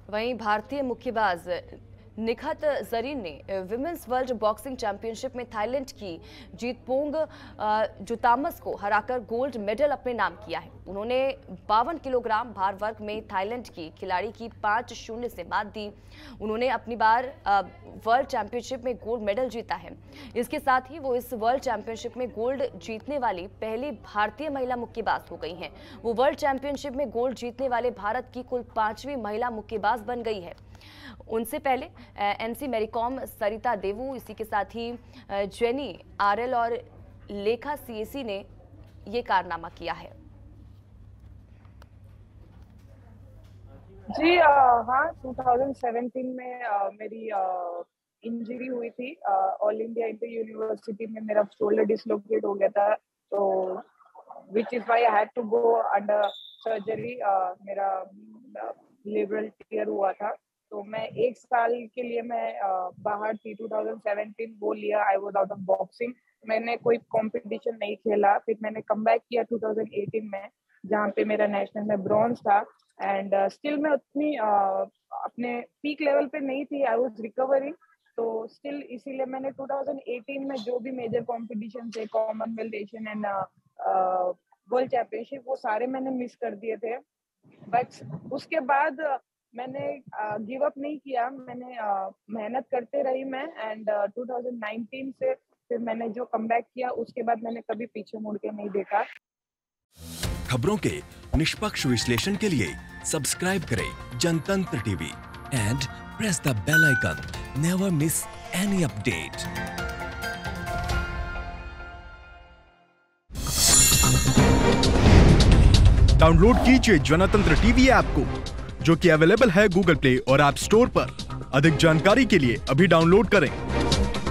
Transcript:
वहीं भारतीय मुक्केबाज निखत जरीन ने विमेंस वर्ल्ड बॉक्सिंग चैंपियनशिप में थाईलैंड की जीतपोंग जुतामस को हराकर गोल्ड मेडल अपने नाम किया है। उन्होंने 52 किलोग्राम भार वर्ग में थाईलैंड की खिलाड़ी की 5-0 से मात दी। उन्होंने अपनी बार वर्ल्ड चैंपियनशिप में गोल्ड मेडल जीता है। इसके साथ ही वो इस वर्ल्ड चैंपियनशिप में गोल्ड जीतने वाली पहली भारतीय महिला मुक्केबाज हो गई हैं। वो वर्ल्ड चैंपियनशिप में गोल्ड जीतने वाले भारत की कुल 5वीं महिला मुक्केबाज बन गई है। उनसे पहले एमसी मैरीकॉम, सरिता देवू, इसी के साथ ही जेनी आरएल और लेखा सीएसी ने ये कारनामा किया है। जी हाँ, 2017 में मेरी इंजरी हुई थी। ऑल इंडिया इंटर यूनिवर्सिटी में मेरा शोल्डर डिसलोकेट हो गया था, तो which is why I had to go under surgery. मेरा लिबरल टीयर हुआ था, तो मैं 1 साल के लिए मैं बाहर थी। 2017 वो लिया, I was out of boxing. मैंने कोई कंपटीशन नहीं खेला। फिर मैंने कमबैक किया 2018 में, जहाँ पे मेरा नेशनल में ब्रॉन्ज था। एंड स्टिल मैं उतनी अपने पीक लेवल पे नहीं थी, आई वाज रिकवरिंग। तो स्टिल इसीलिए मैंने 2018 में जो भी मेजर कॉम्पिटिशन थे, Commonwealth, Asian and world championship, वो सारे मैंने मिस कर दिए थे। बट उसके बाद मैंने गिव अप नहीं किया। मैंने मेहनत करते रही मैं। एंड 2019 से फिर मैंने जो कमबैक किया, उसके बाद मैंने कभी पीछे मुड़ के नहीं देखा। खबरों के निष्पक्ष विश्लेषण के लिए सब्सक्राइब करें Jantantra TV and press the bell icon. Never miss any update. Download कीजिए जनतंत्र टीवी ऐप को, जो कि अवेलेबल है गूगल प्ले और ऐप स्टोर पर। अधिक जानकारी के लिए अभी डाउनलोड करें।